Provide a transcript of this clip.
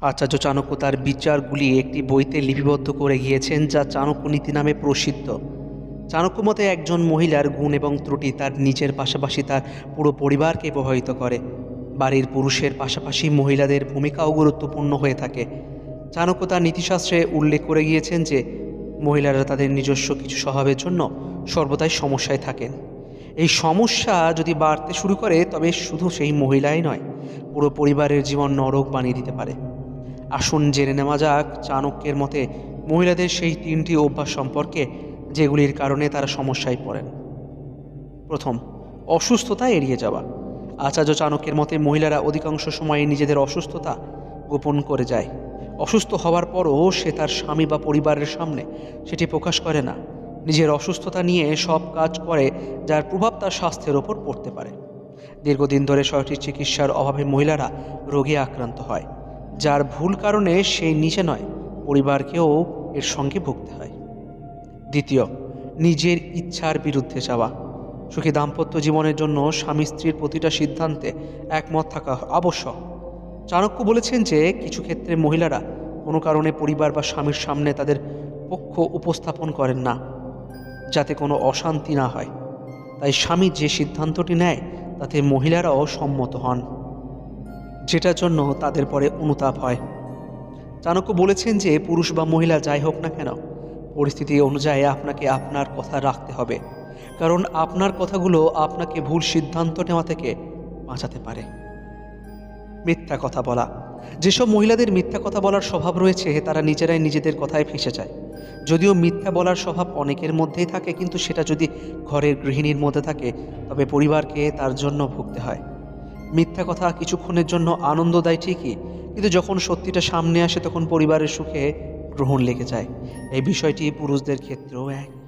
আচার্য চাণক্য তার বিচারগুলি একটি বইতে লিপিবদ্ধ করে গিয়েছেন, যা চাণক্য নীতি নামে প্রসিদ্ধ। চাণক্য মতে একজন মহিলার গুণ এবং ত্রুটি তার নিজের পাশাপাশি তার পুরো পরিবারকে প্রভাবিত করে। বাড়ির পুরুষের পাশাপাশি মহিলাদের ভূমিকাও গুরুত্বপূর্ণ হয়ে থাকে। চাণক্য তার নীতিশাস্ত্রে উল্লেখ করে গিয়েছেন যে মহিলারা তাদের নিজস্ব কিছু স্বভাবের জন্য সর্বদাই সমস্যায় থাকেন। এই সমস্যা যদি বাড়তে শুরু করে, তবে শুধু সেই মহিলাই নয়, পুরো পরিবারের জীবন নরক বানিয়ে দিতে পারে। আসুন জেনে নেওয়া যাক চাণক্যের মতে মহিলাদের সেই 3টি অভ্যাস সম্পর্কে, যেগুলির কারণে তারা সমস্যায় পড়েন। প্রথম, অসুস্থতা এড়িয়ে যাওয়া। আচার্য চাণক্যের মতে মহিলারা অধিকাংশ সময়ে নিজেদের অসুস্থতা গোপন করে যায়। অসুস্থ হওয়ার পরও সে তার স্বামী বা পরিবারের সামনে সেটি প্রকাশ করে না। নিজের অসুস্থতা নিয়ে সব কাজ করে, যার প্রভাব তার স্বাস্থ্যের ওপর পড়তে পারে। দীর্ঘদিন ধরে সঠিক চিকিৎসার অভাবে মহিলারা রোগে আক্রান্ত হয়, যার ভুল কারণে সে নিজে নয়, পরিবারকেও এর সঙ্গে ভুগতে হয়। দ্বিতীয়, নিজের ইচ্ছার বিরুদ্ধে যাওয়া। সুখী দাম্পত্য জীবনের জন্য স্বামী স্ত্রীর প্রতিটা সিদ্ধান্তে একমত থাকা আবশ্যক। চাণক্য বলেছেন যে কিছু ক্ষেত্রে মহিলারা কোনো কারণে পরিবার বা স্বামীর সামনে তাদের পক্ষ উপস্থাপন করেন না, যাতে কোনো অশান্তি না হয়। তাই স্বামী যে সিদ্ধান্তটি নেয় তাতে মহিলারাও সম্মত হন, যেটার জন্য তাদের পরে অনুতাপ হয়। চাণক্য বলেছেন যে পুরুষ বা মহিলা যাই হোক না কেন, পরিস্থিতি অনুযায়ী আপনাকে আপনার কথা রাখতে হবে, কারণ আপনার কথাগুলো আপনাকে ভুল সিদ্ধান্ত নেওয়া থেকে বাঁচাতে পারে। মিথ্যা কথা বলা। যেসব মহিলাদের মিথ্যা কথা বলার স্বভাব রয়েছে, তারা নিজেরাই নিজেদের কথায় ফেঁসে যায়। যদিও মিথ্যা বলার স্বভাব অনেকের মধ্যেই থাকে, কিন্তু সেটা যদি ঘরের গৃহিণীর মধ্যে থাকে, তবে পরিবারকে তার জন্য ভুগতে হয়। মিথ্যা কথা কিছুক্ষণের জন্য আনন্দ দেয় ঠিকই, কিন্তু যখন সত্যিটা সামনে আসে তখন পরিবারের সুখে গ্রহণ লেগে যায়। এই বিষয়টি পুরুষদের ক্ষেত্রেও এক।